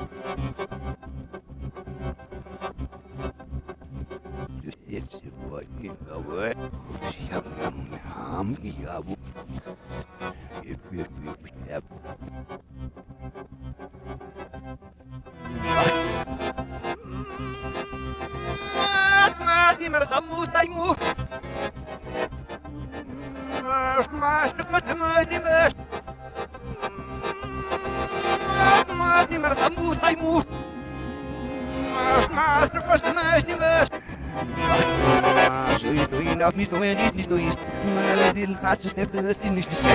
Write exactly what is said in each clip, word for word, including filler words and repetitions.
Jetzt wollte ich aber, ich hab am Arm gehabt. Ich will mich sterben. Immer da muss ich muss. Mas mas mas mas mas. Mas immer da muss ich muss. Mas mas mas mas mas. So ich do ihn auf nicht nur nicht nicht ist. Meine little Tatze step das ist nicht das.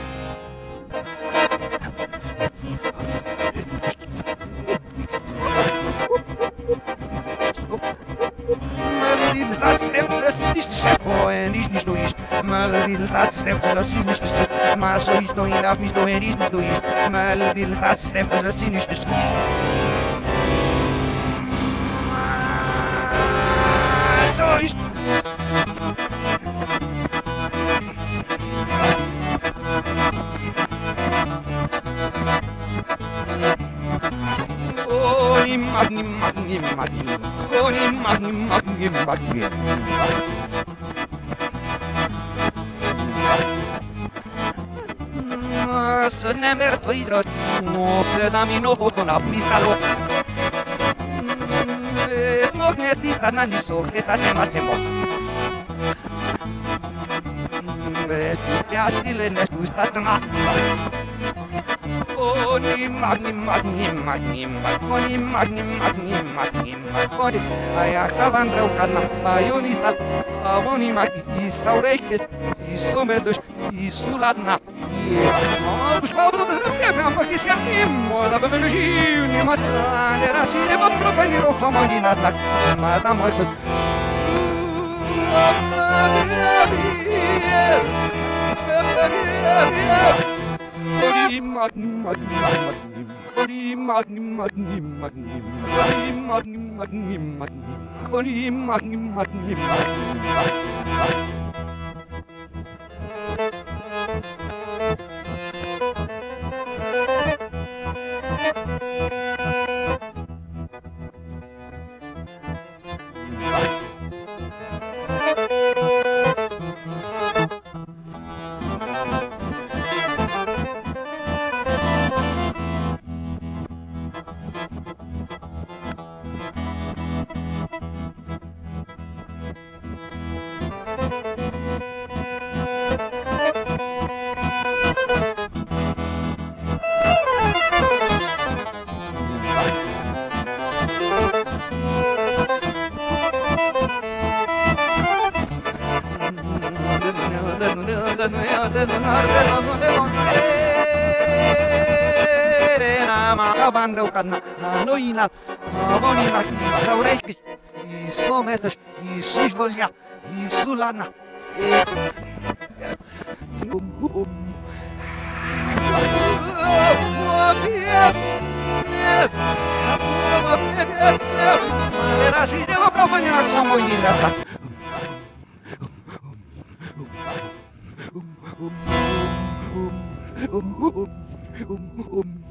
That's them, that's nicht boy, nicht nicht du ist. Mal little that's them, das ist nicht das. Mal so ist doch ihn auf mich doch nicht nicht du ist. Mal little that's them, das ist nicht das. So ist. Oh, ni mag ni mag ni mag ni. Oh, ni mag ni mag ni mag ni. Să ne mертвый дрот, но когда ми но потом написало. Но не ти стана ни со, это не мацемо. Бе, я ти ле не стана. Oh, ni mag ni mag ni mag ni mag ni mag ni mag ni mag ni mag. Ai acaban reucana, ai unista, avoni mag i saureches, i somedos, i suladna. Oh, schau du, wir haben vergessen ja immer, da wenn ich nie mal der Rasine beim Propeniro von meiner Attack, Madame heute. Magni magni magni magni magni magni magni magni magni magni magni Bandă cadna, noina, avonina, saurechi, i sometos, i sușvolia, i sulana. Era si devo proprio una samoina. Um um um um um um